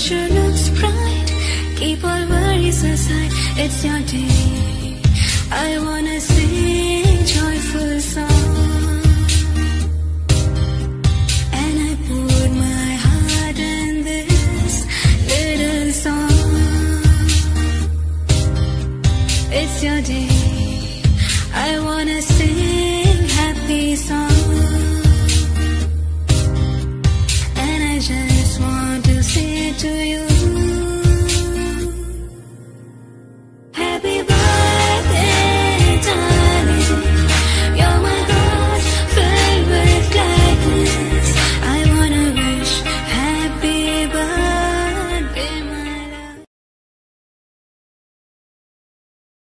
future looks bright. Keep all worries aside, it's your day. I wanna sing joyful song, and I put my heart in this little song. It's your day, I wanna sing